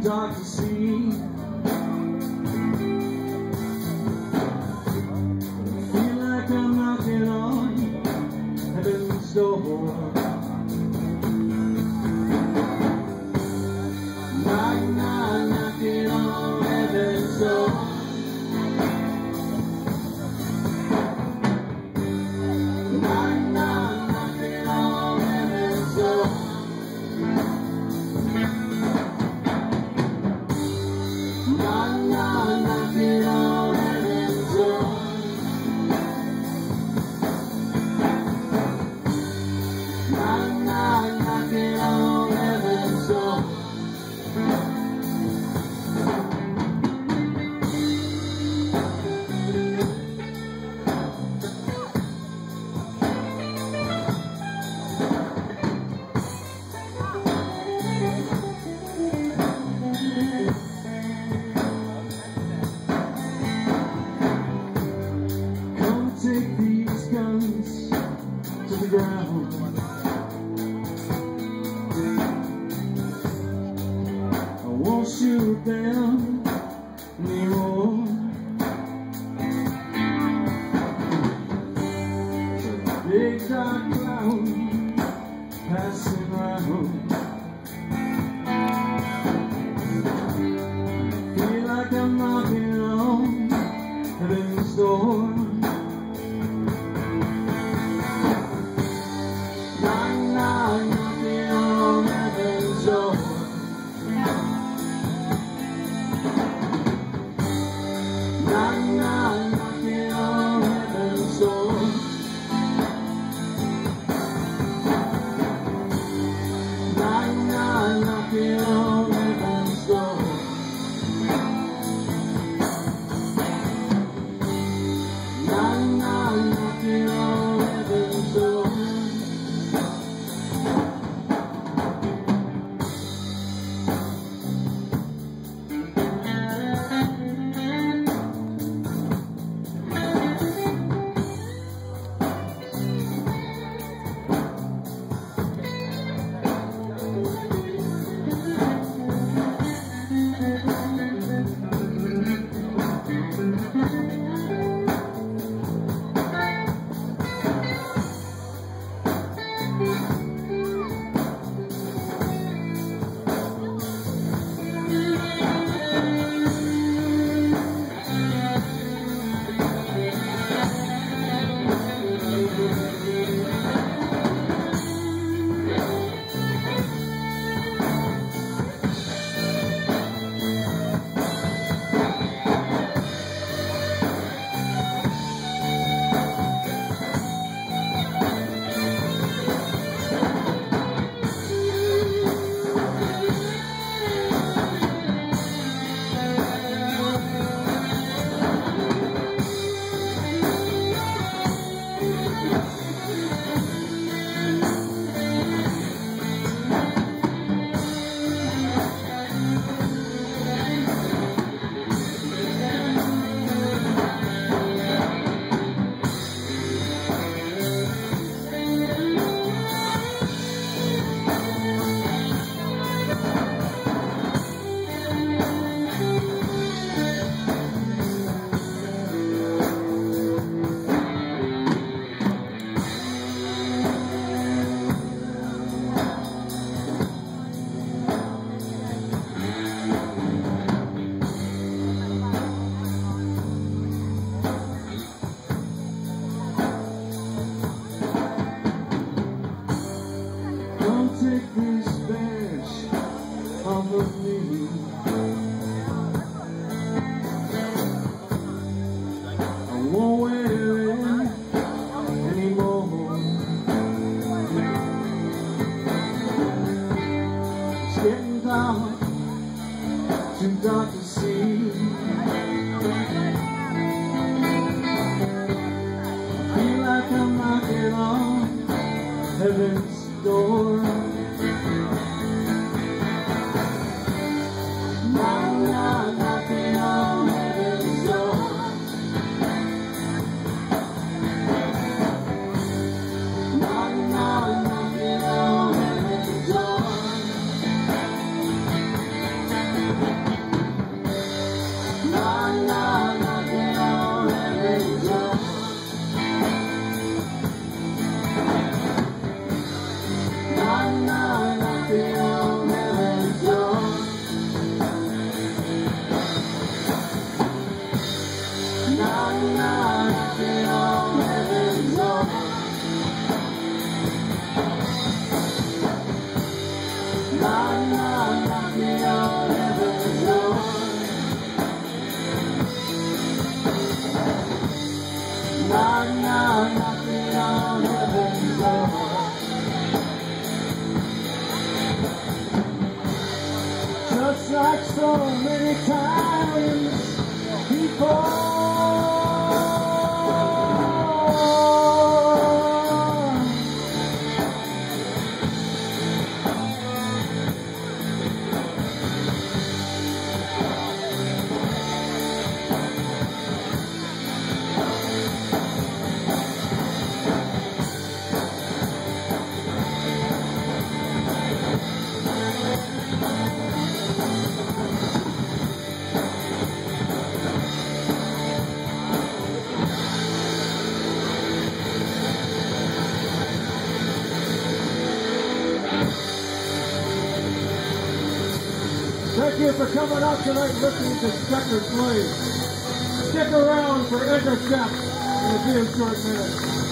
dark to see. Feel like I'm knocking on heaven's door. Knocking on heaven's door. Knocking on heaven's door. Knocking on heaven's door. Knocking on heaven's door. Take these guns to the ground. I won't shoot them anymore. Big dark cloud passing round. Feel like I'm knocking on heaven's door. Knocking on heaven's door. Knocking on heaven's door. Knocking on heaven's door. Knocking on heaven's door. Take this badge off of me. I won't wear it anymore. It's getting dark, too dark to see. I feel like I'm knocking on heaven's door. Knocking on heaven's door. Knocking on heaven's door. so many times before. Thank you for coming out tonight and listening to Checker Slave. Stick around for Intercept in a few short minutes.